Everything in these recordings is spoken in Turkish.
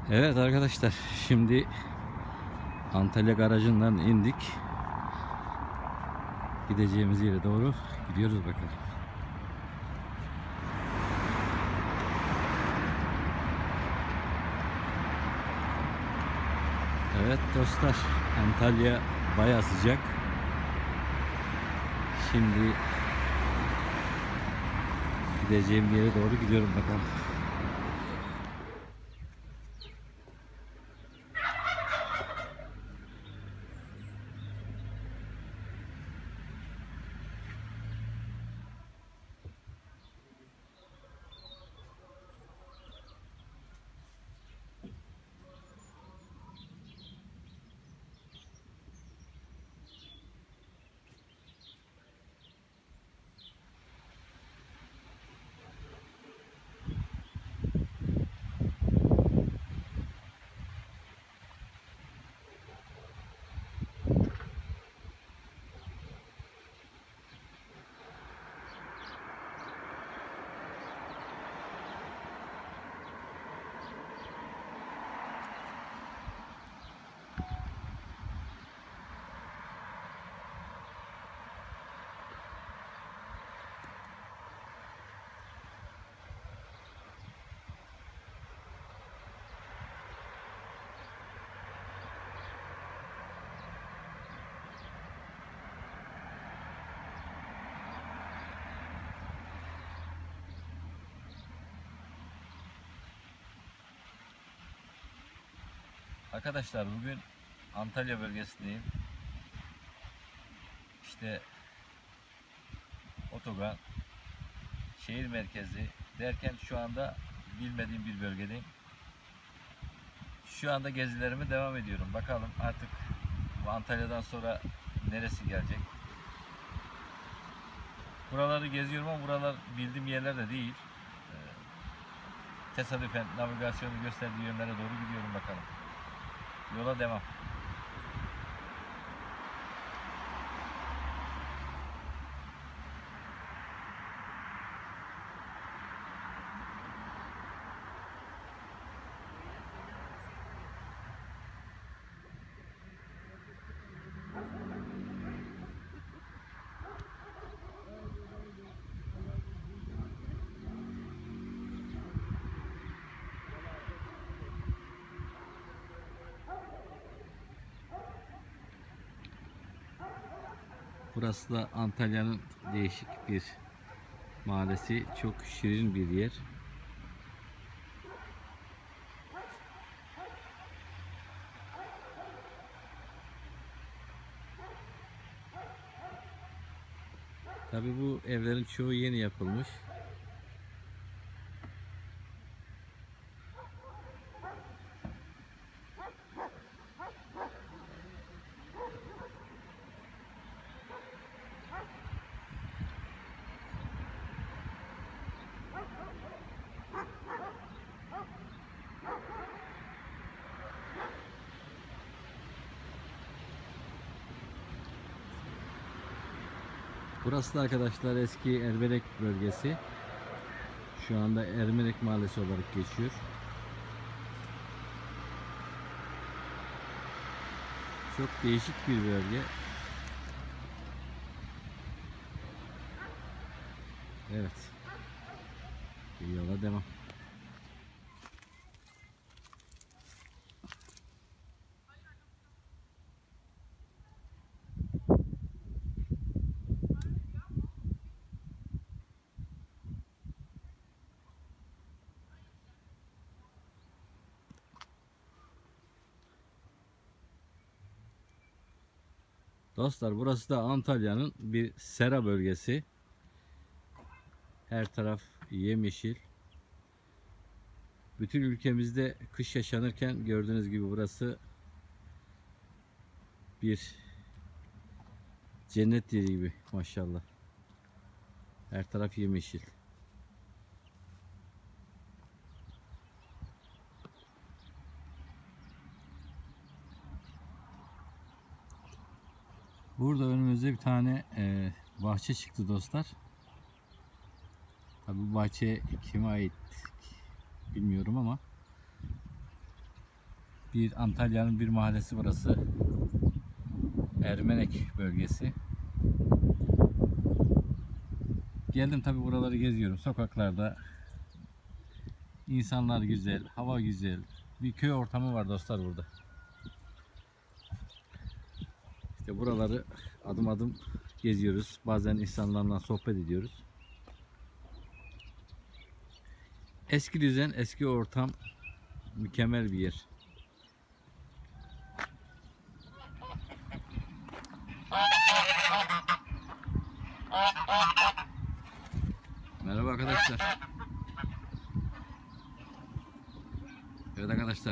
Evet arkadaşlar, şimdi Antalya garajından indik. Gideceğimiz yere doğru gidiyoruz bakalım. Evet dostlar, Antalya bayağı sıcak. Şimdi gideceğim yere doğru gidiyorum bakalım. Arkadaşlar bugün Antalya bölgesindeyim. İşte otogar, şehir merkezi derken şu anda bilmediğim bir bölgedeyim. Şu anda gezilerime devam ediyorum. Bakalım artık bu Antalya'dan sonra neresi gelecek. Buraları geziyorum ama buralar bildiğim yerler de değil. Tesadüfen navigasyonu gösterdiği yönlere doğru gidiyorum bakalım. Yola devam. Burası da Antalya'nın değişik bir mahallesi. Çok şirin bir yer. Tabii bu evlerin çoğu yeni yapılmış. Burası da arkadaşlar eski Ermerek bölgesi. Şu anda Ermerek Mahallesi olarak geçiyor. Çok değişik bir bölge. Evet. Yola devam. Dostlar burası da Antalya'nın bir sera bölgesi. Her taraf yemyeşil. Bütün ülkemizde kış yaşanırken gördüğünüz gibi burası bir cennet yeri gibi maşallah. Her taraf yemyeşil. Burada önümüzde bir tane bahçe çıktı dostlar. Tabi bu bahçe kime ait bilmiyorum ama Bir Antalya'nın bir mahallesi burası. Ermenek bölgesi. Geldim tabi, buraları geziyorum. Sokaklarda insanlar güzel, hava güzel. Bir köy ortamı var dostlar burada. İşte buraları adım adım geziyoruz. Bazen insanlarla sohbet ediyoruz. Eski düzen, eski ortam, mükemmel bir yer. Merhaba arkadaşlar. Evet arkadaşlar.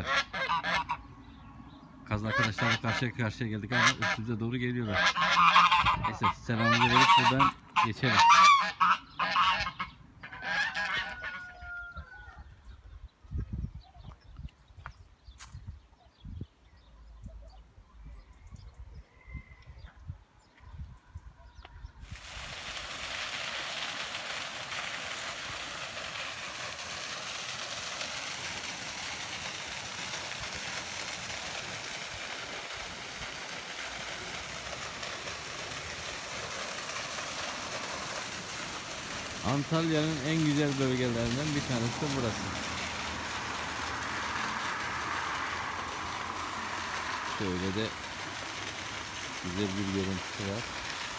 Kaz arkadaşlarla karşıya karşıya geldik ama üstümüze doğru geliyorlar. Neyse, selamımızı verip buradan geçelim. Antalya'nın en güzel bölgelerinden bir tanesi de burası. Şöyle de güzel bir görüntüsü var.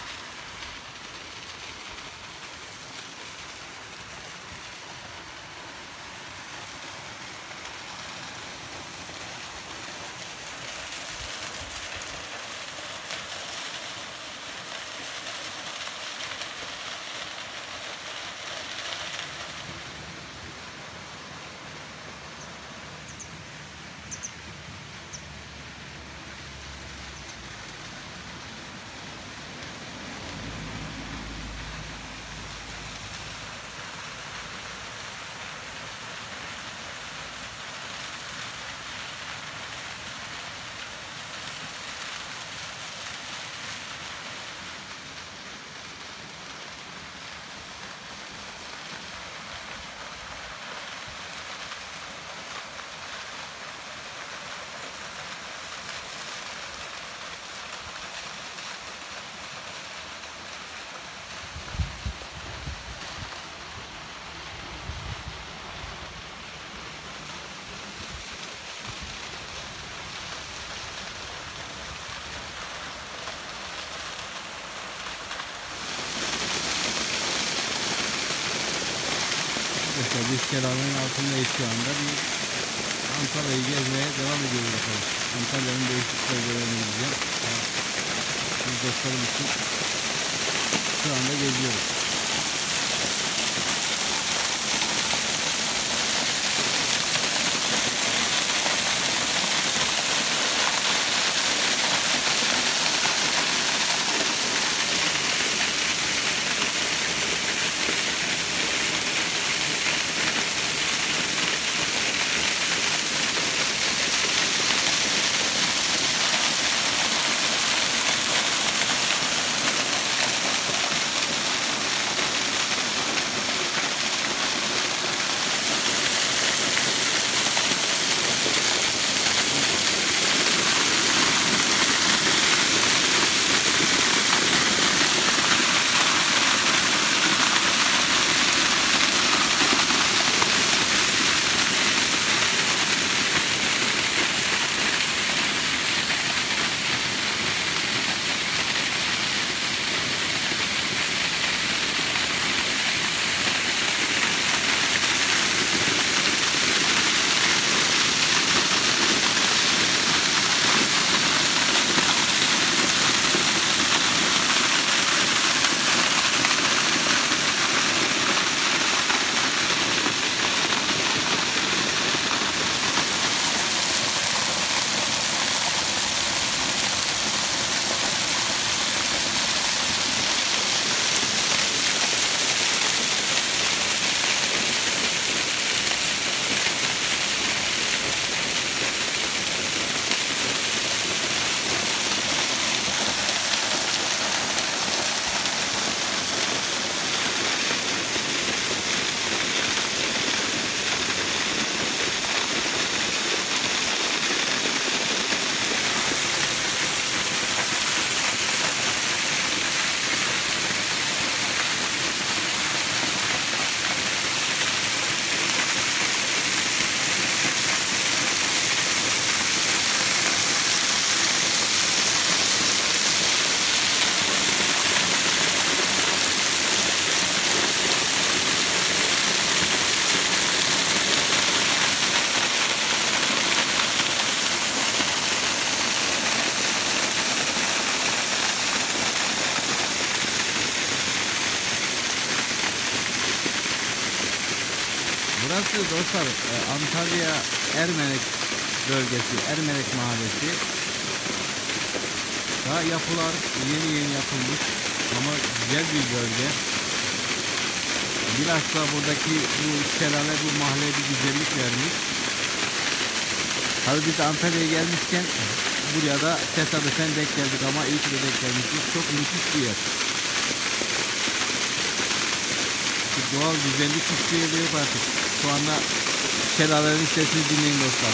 Biz Kelam'ın altındayız şu anda. Bir Antalya'yı gezmeye devam ediyoruz bakalım. Antalya'nın değişik bölgelerini gideceğim. Biz dostlarım için şu anda geziyoruz. Burası dostlar Antalya Ermenek bölgesi, Ermenek mahallesi. Daha yapılar yeni yapılmış ama güzel bir bölge. Bilhassa buradaki bu şelale bu mahalleye bir güzellik vermiş. Tabii biz Antalya'ya gelmişken buraya da tesadüfen denk geldik ama iyi ki de denk gelmişiz. Çok müthiş bir yer. Bir doğal güzellik hiçbir yerde yok artık. Şu anda şelalenin sesini dinleyin dostlar.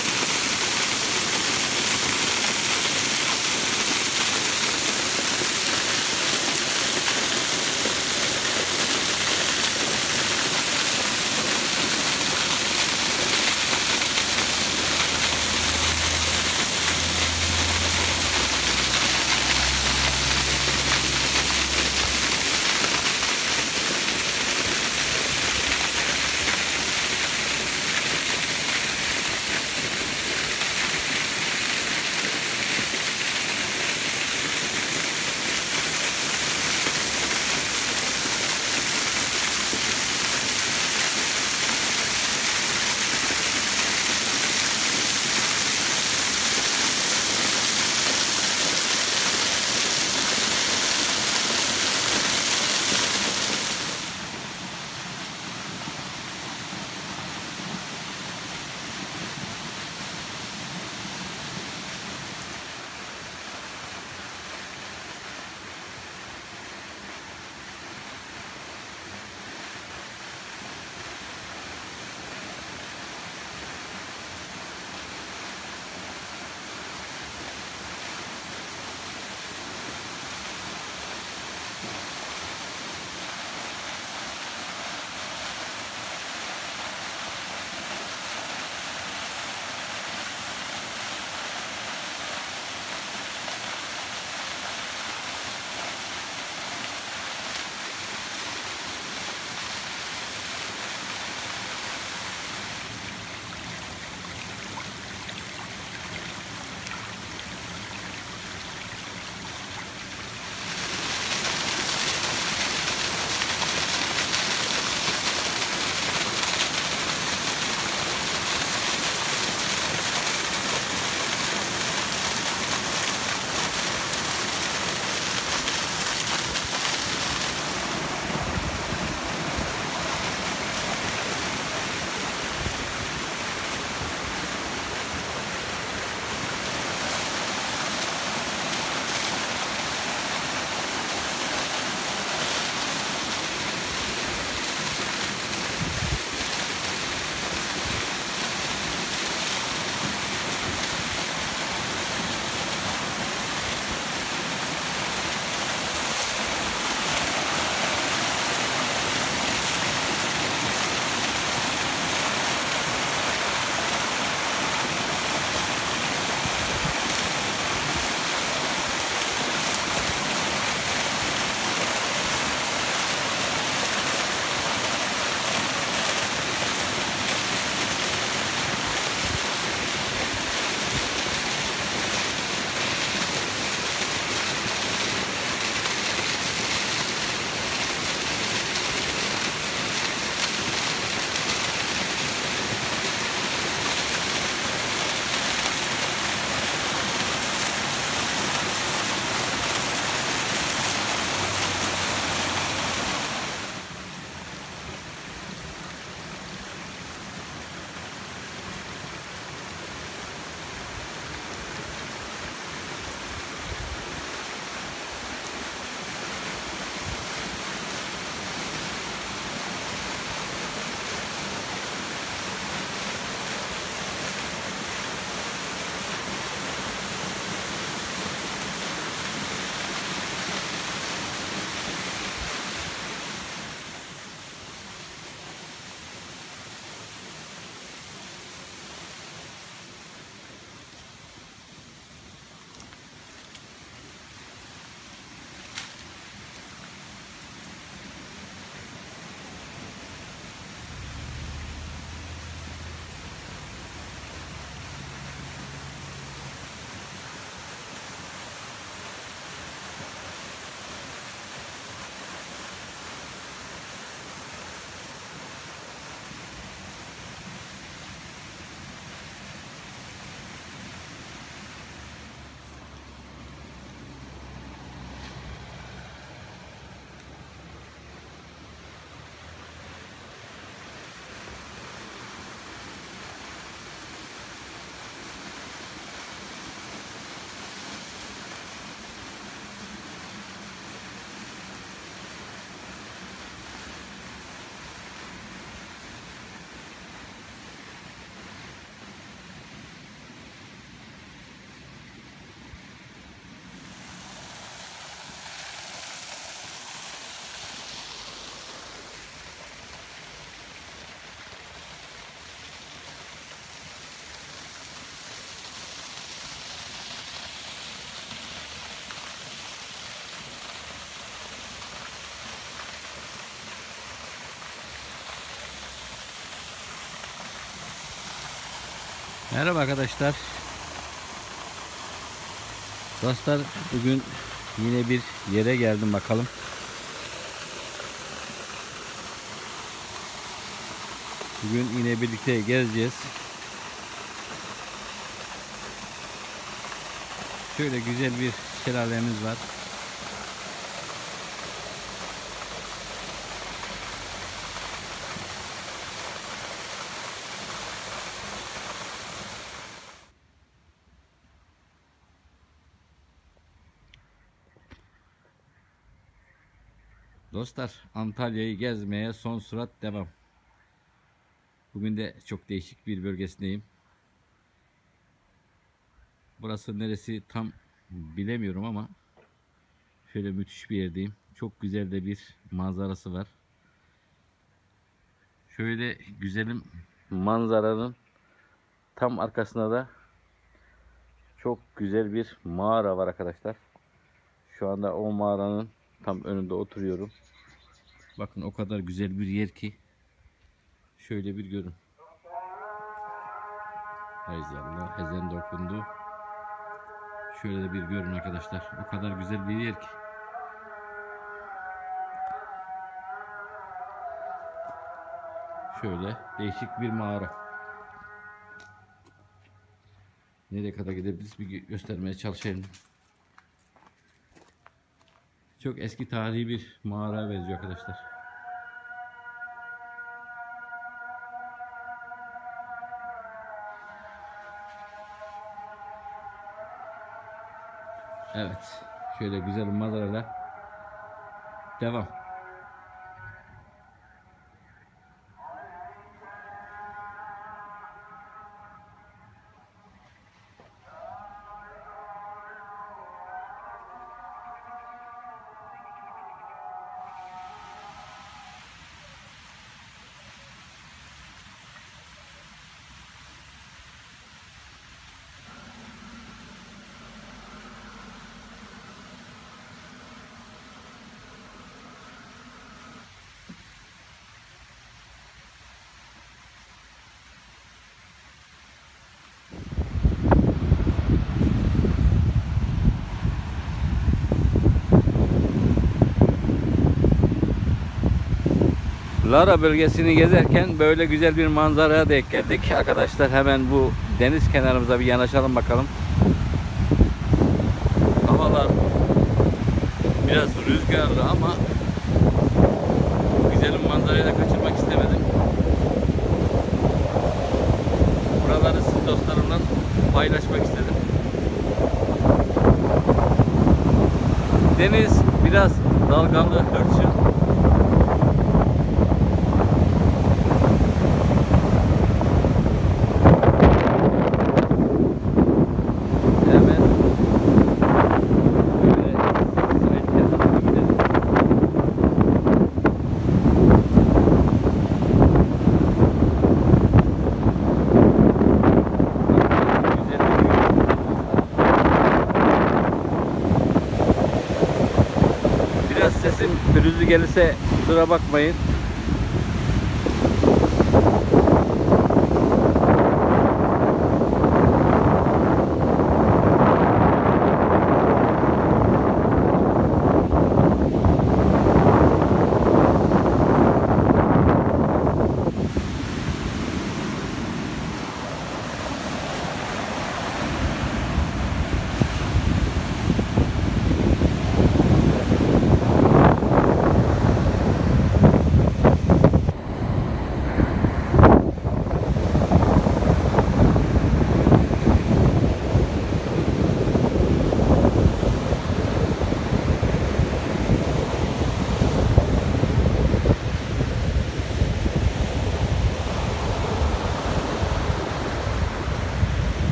Merhaba arkadaşlar. Dostlar, bugün yine bir yere geldim bakalım. Bugün yine birlikte gezeceğiz. Şöyle güzel bir şelalemiz var. Dostlar, Antalya'yı gezmeye son sürat devam. Bugün de çok değişik bir bölgesindeyim. Burası neresi tam bilemiyorum ama şöyle müthiş bir yerdeyim. Çok güzel de bir manzarası var. Şöyle güzelim manzaranın tam arkasında da çok güzel bir mağara var arkadaşlar. Şu anda o mağaranın tam önünde oturuyorum. Bakın o kadar güzel bir yer ki. Şöyle bir görün. Hayzallah, ezan da okundu. Şöyle de bir görün arkadaşlar. O kadar güzel bir yer ki. Şöyle değişik bir mağara. Nereye kadar gidebiliriz bir göstermeye çalışayım. Çok eski tarihi bir mağara benziyor arkadaşlar. Evet. Şöyle güzel bir manzarayla devam. Lara bölgesini gezerken böyle güzel bir manzaraya denk geldik arkadaşlar. Hemen bu deniz kenarımıza bir yanaşalım bakalım. Havalar biraz rüzgarlı ama bu güzel manzarayı da kaçırmak istemedim. Buraları siz dostlarımla paylaşmak istedim. Deniz biraz dalgalı, hırçın. Sesim pürüzlü gelirse kusura bakmayın.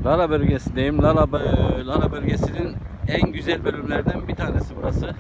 Lara bölgesindeyim. Lara bölgesinin en güzel bölümlerden bir tanesi burası.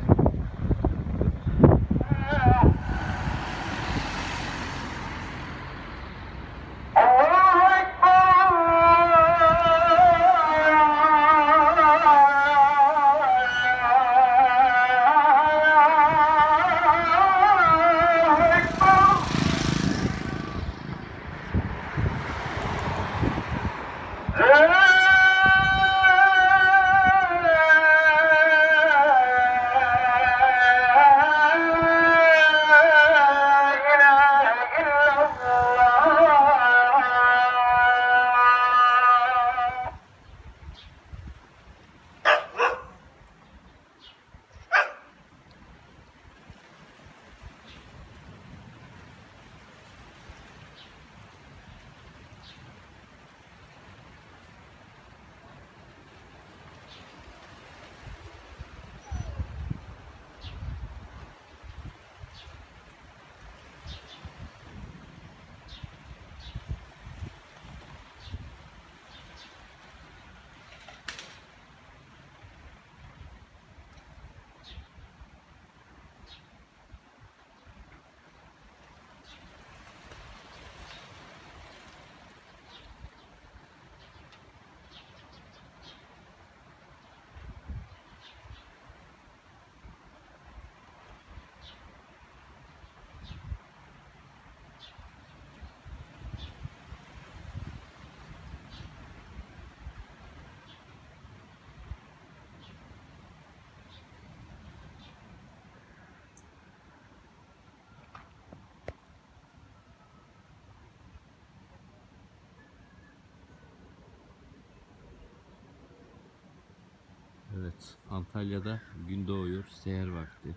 Evet, Antalya'da gün doğuyor, seher vakti.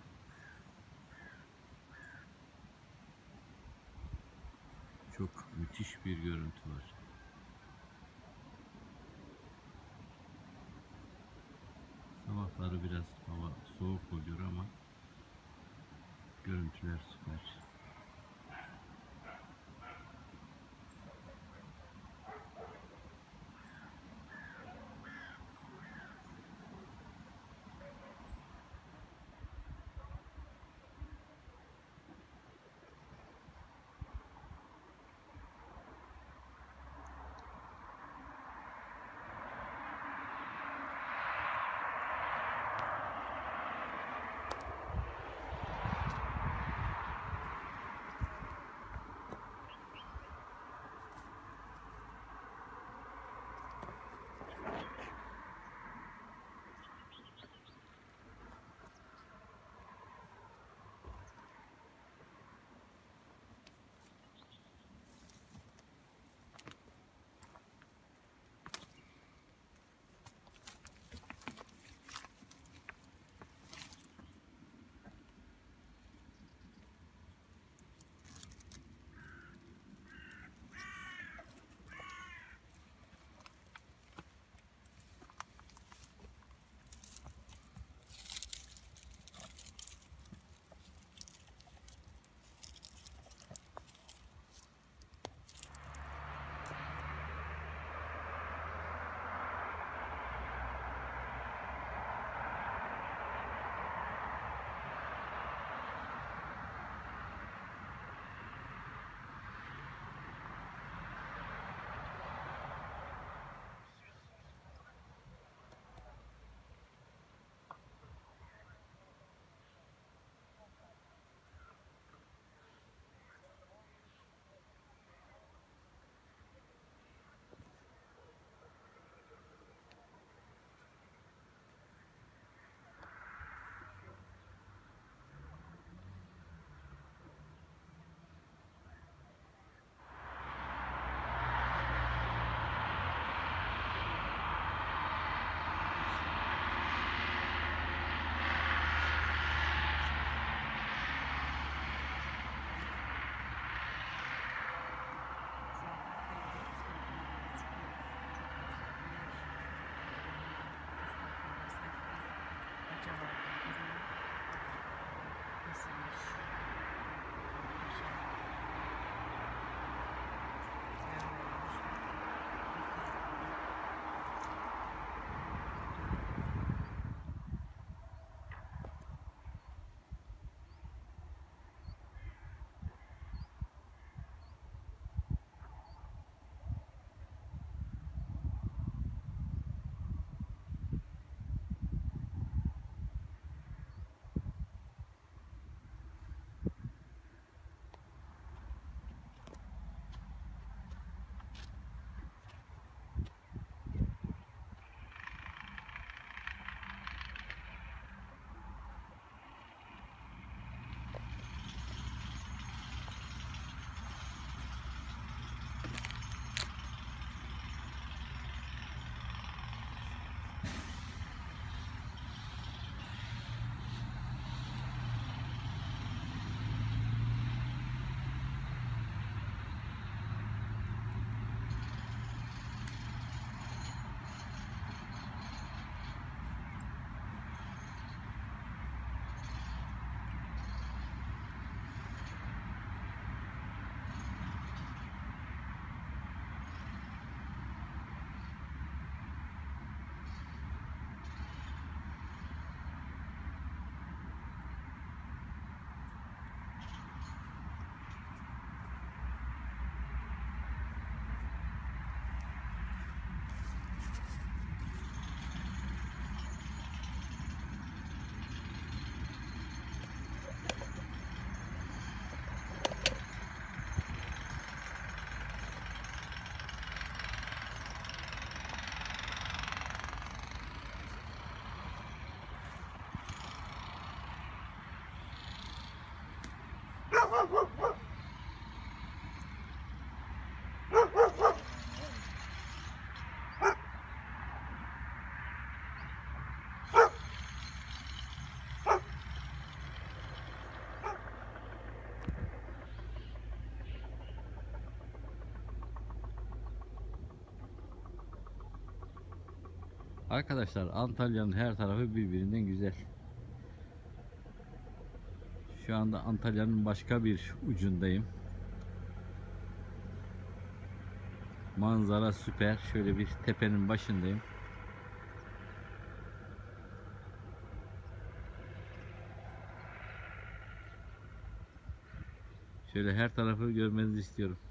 Çok müthiş bir görüntü var. Sabahları biraz hava soğuk oluyor ama görüntüler süper. Arkadaşlar Antalya'nın her tarafı birbirinden güzel. Şu anda Antalya'nın başka bir ucundayım. Manzara süper. Şöyle bir tepenin başındayım. Şöyle her tarafı görmenizi istiyorum.